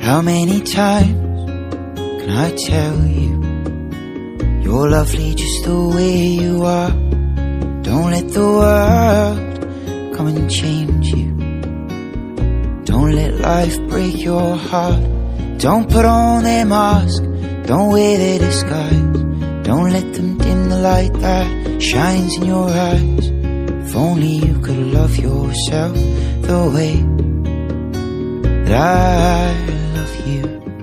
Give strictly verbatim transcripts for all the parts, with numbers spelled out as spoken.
How many times can I tell you you're lovely just the way you are? Don't let the world come and change you. Don't let life break your heart. Don't put on their mask, don't wear their disguise. Don't let them dim the light that shines in your eyes. If only you could love yourself the way that I love you.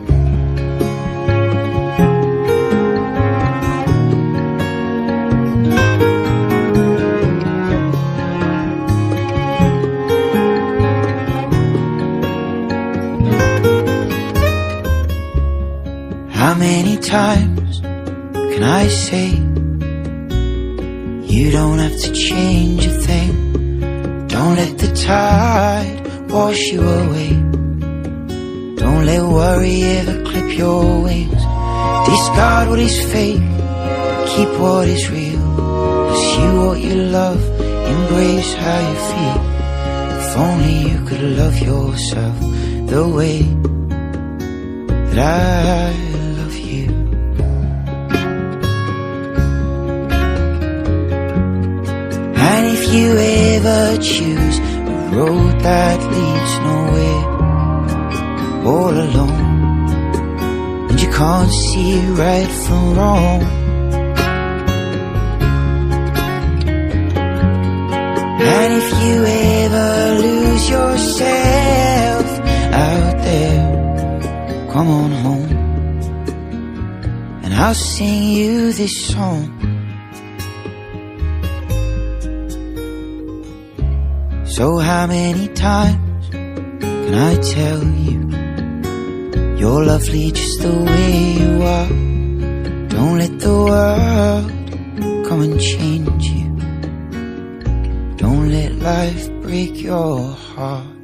How many times can I say you don't have to change a thing? Don't let the tide wash you away. Don't let worry ever clip your wings. Discard what is fake, keep what is real. Pursue what you love, embrace how you feel. If only you could love yourself the way that I love you. And if you ever choose a road that leads nowhere, all alone, and you can't see right from wrong, and if you ever lose yourself out there, come on home, and I'll sing you this song. So how many times can I tell you you're lovely just the way you are? Don't let the world come and change you. Don't let life break your heart.